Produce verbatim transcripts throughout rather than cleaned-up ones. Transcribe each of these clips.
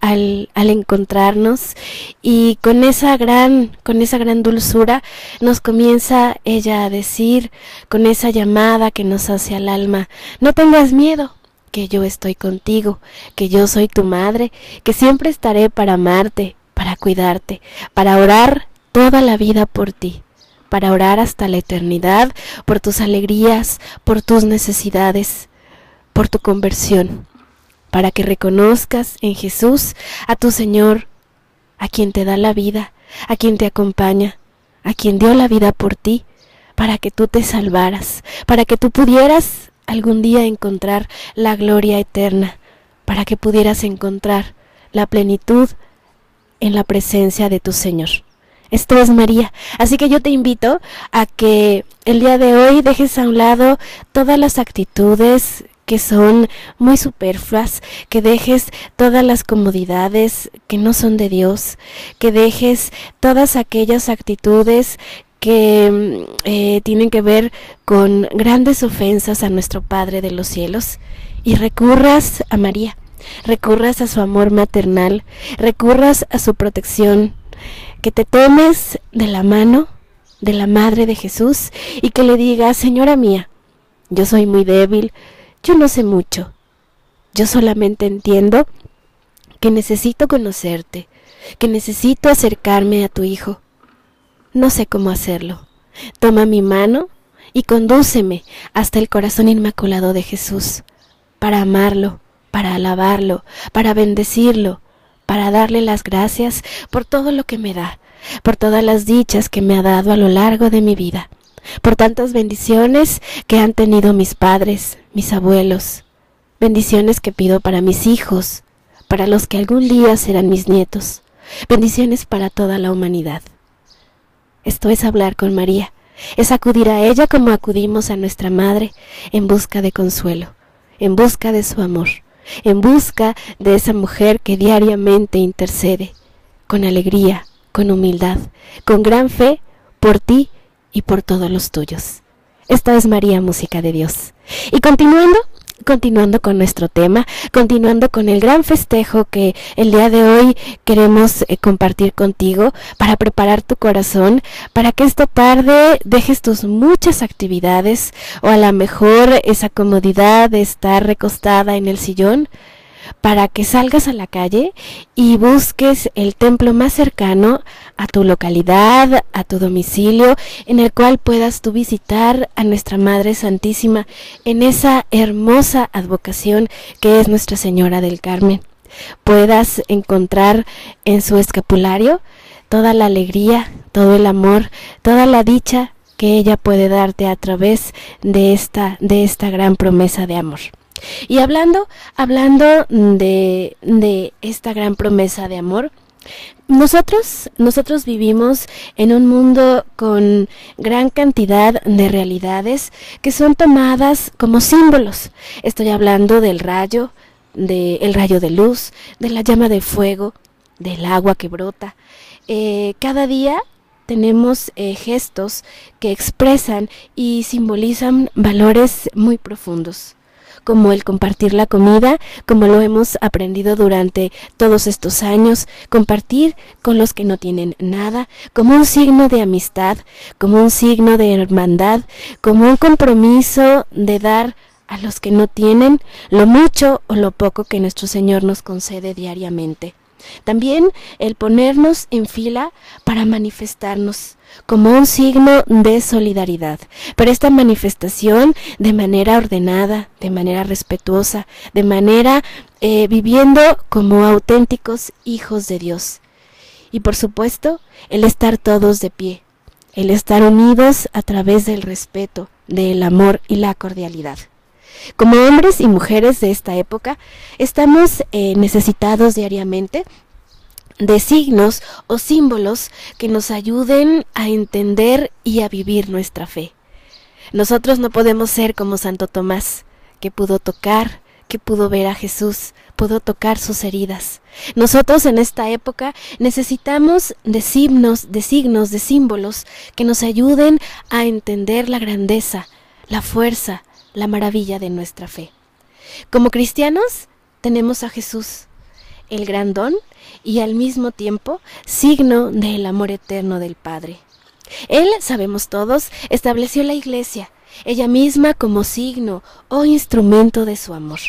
al, al encontrarnos, y con esa gran, con esa gran dulzura nos comienza ella a decir, con esa llamada que nos hace al alma: no tengas miedo, que yo estoy contigo, que yo soy tu madre, que siempre estaré para amarte, para cuidarte, para orar toda la vida por ti, para orar hasta la eternidad, por tus alegrías, por tus necesidades, por tu conversión, para que reconozcas en Jesús a tu Señor, a quien te da la vida, a quien te acompaña, a quien dio la vida por ti, para que tú te salvaras, para que tú pudieras algún día encontrar la gloria eterna, para que pudieras encontrar la plenitud en la presencia de tu Señor. Esto es María, así que yo te invito a que el día de hoy dejes a un lado todas las actitudes que son muy superfluas, que dejes todas las comodidades que no son de Dios, que dejes todas aquellas actitudes que eh, tienen que ver con grandes ofensas a nuestro Padre de los cielos, y recurras a María, recurras a su amor maternal, recurras a su protección, que te tomes de la mano de la Madre de Jesús y que le digas: Señora mía, yo soy muy débil, yo no sé mucho, yo solamente entiendo que necesito conocerte, que necesito acercarme a tu Hijo. No sé cómo hacerlo. Toma mi mano y condúceme hasta el corazón inmaculado de Jesús, para amarlo, para alabarlo, para bendecirlo, para darle las gracias por todo lo que me da, por todas las dichas que me ha dado a lo largo de mi vida, por tantas bendiciones que han tenido mis padres, mis abuelos, bendiciones que pido para mis hijos, para los que algún día serán mis nietos, bendiciones para toda la humanidad. Esto es hablar con María, es acudir a ella como acudimos a nuestra Madre, en busca de consuelo, en busca de su amor, en busca de esa mujer que diariamente intercede, con alegría, con humildad, con gran fe, por ti y por todos los tuyos. Esta es María, música de Dios. Y continuando, continuando con nuestro tema, continuando con el gran festejo que el día de hoy queremos eh, compartir contigo, para preparar tu corazón, para que esta tarde dejes tus muchas actividades, o a lo mejor esa comodidad de estar recostada en el sillón, para que salgas a la calle y busques el templo más cercano a tu localidad, a tu domicilio, en el cual puedas tú visitar a nuestra Madre Santísima en esa hermosa advocación que es Nuestra Señora del Carmen. Puedas encontrar en su escapulario toda la alegría, todo el amor, toda la dicha que ella puede darte a través de esta, de esta gran promesa de amor. Y hablando, hablando de, de esta gran promesa de amor, nosotros, nosotros vivimos en un mundo con gran cantidad de realidades que son tomadas como símbolos. Estoy hablando del rayo, del rayo de luz, de la llama de fuego, del agua que brota. Eh, cada día tenemos eh, gestos que expresan y simbolizan valores muy profundos, como el compartir la comida, como lo hemos aprendido durante todos estos años, compartir con los que no tienen nada, como un signo de amistad, como un signo de hermandad, como un compromiso de dar a los que no tienen lo mucho o lo poco que nuestro Señor nos concede diariamente. También el ponernos en fila para manifestarnos como un signo de solidaridad, pero esta manifestación de manera ordenada, de manera respetuosa, de manera eh, viviendo como auténticos hijos de Dios. Y por supuesto, el estar todos de pie, el estar unidos a través del respeto, del amor y la cordialidad. Como hombres y mujeres de esta época, estamos eh, necesitados diariamente de signos o símbolos que nos ayuden a entender y a vivir nuestra fe. Nosotros no podemos ser como Santo Tomás, que pudo tocar, que pudo ver a Jesús, pudo tocar sus heridas. Nosotros en esta época necesitamos de signos, de signos, de símbolos que nos ayuden a entender la grandeza, la fuerza, la maravilla de nuestra fe. Como cristianos tenemos a Jesús. el gran don y al mismo tiempo signo del amor eterno del Padre. Él, sabemos todos, estableció la Iglesia, ella misma como signo o instrumento de su amor.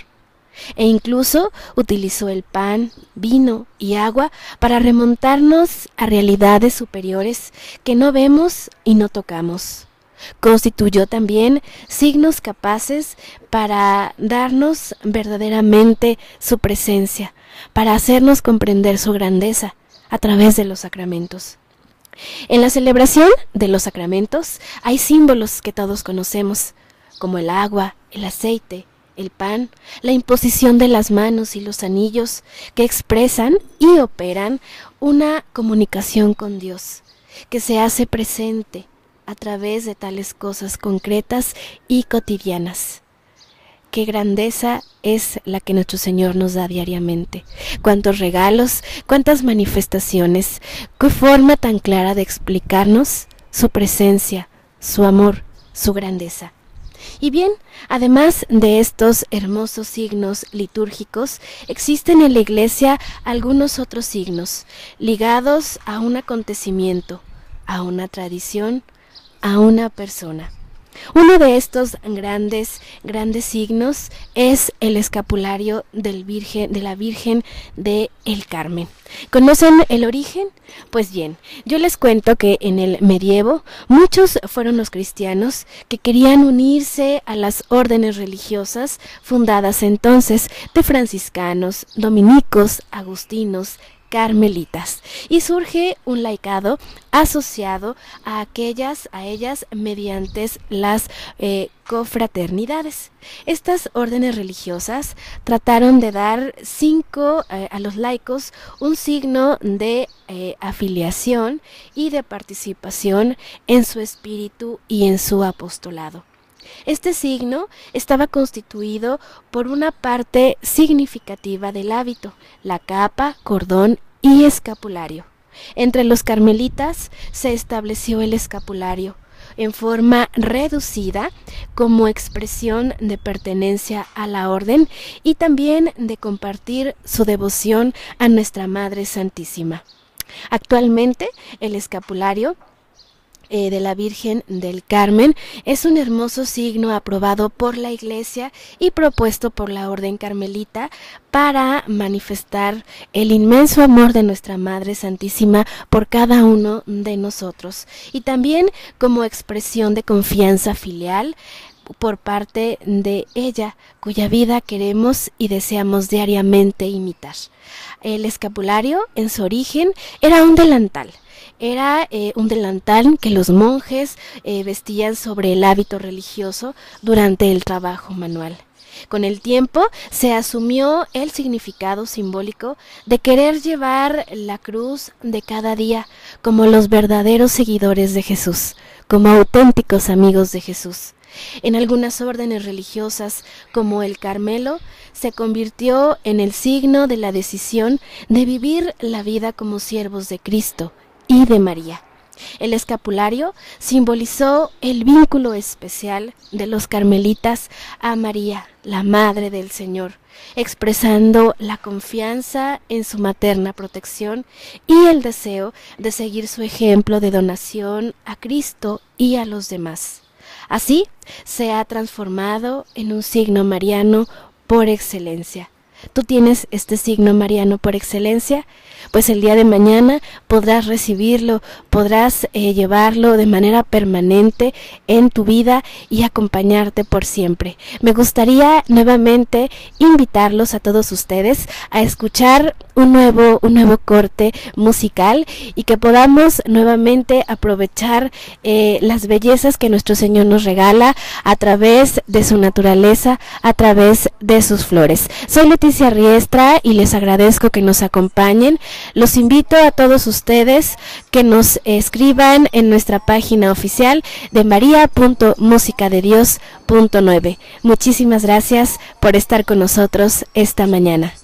E incluso utilizó el pan, vino y agua para remontarnos a realidades superiores que no vemos y no tocamos. Constituyó también signos capaces para darnos verdaderamente su presencia, para hacernos comprender su grandeza a través de los sacramentos. En la celebración de los sacramentos hay símbolos que todos conocemos, como el agua, el aceite, el pan, la imposición de las manos y los anillos, que expresan y operan una comunicación con Dios, que se hace presente a través de tales cosas concretas y cotidianas. Qué grandeza es la que nuestro Señor nos da diariamente. Cuántos regalos, cuántas manifestaciones, qué forma tan clara de explicarnos su presencia, su amor, su grandeza. Y bien, además de estos hermosos signos litúrgicos, existen en la Iglesia algunos otros signos ligados a un acontecimiento, a una tradición, a una persona. Uno de estos grandes, grandes signos es el escapulario del Virgen, de la Virgen de el Carmen. ¿Conocen el origen? Pues bien, yo les cuento que en el medievo muchos fueron los cristianos que querían unirse a las órdenes religiosas fundadas entonces de franciscanos, dominicos, agustinos, carmelitas, y surge un laicado asociado a aquellas, a ellas mediante las eh, cofraternidades. Estas órdenes religiosas trataron de dar cinco eh, a los laicos un signo de eh, afiliación y de participación en su espíritu y en su apostolado. Este signo estaba constituido por una parte significativa del hábito, la capa, cordón y escapulario. Entre los carmelitas se estableció el escapulario en forma reducida como expresión de pertenencia a la orden y también de compartir su devoción a nuestra Madre Santísima. Actualmente el escapulario Eh, de la Virgen del Carmen es un hermoso signo aprobado por la Iglesia y propuesto por la Orden Carmelita para manifestar el inmenso amor de nuestra Madre Santísima por cada uno de nosotros, y también como expresión de confianza filial por parte de ella, cuya vida queremos y deseamos diariamente imitar. El escapulario, en su origen, era un delantal. Era eh, un delantal que los monjes eh, vestían sobre el hábito religioso durante el trabajo manual. Con el tiempo se asumió el significado simbólico de querer llevar la cruz de cada día como los verdaderos seguidores de Jesús, como auténticos amigos de Jesús. En algunas órdenes religiosas, como el Carmelo, se convirtió en el signo de la decisión de vivir la vida como siervos de Cristo y de María. El escapulario simbolizó el vínculo especial de los carmelitas a María, la Madre del Señor, expresando la confianza en su materna protección y el deseo de seguir su ejemplo de donación a Cristo y a los demás. Así se ha transformado en un signo mariano por excelencia. ¿Tú tienes este signo mariano por excelencia? Pues el día de mañana podrás recibirlo, podrás eh, llevarlo de manera permanente en tu vida y acompañarte por siempre. Me gustaría nuevamente invitarlos a todos ustedes a escuchar un nuevo, un nuevo corte musical y que podamos nuevamente aprovechar eh, las bellezas que nuestro Señor nos regala a través de su naturaleza, a través de sus flores. Soy Leticia Riestra y les agradezco que nos acompañen. Los invito a todos ustedes que nos escriban en nuestra página oficial de maria punto música de dios punto nueve. Muchísimas gracias por estar con nosotros esta mañana.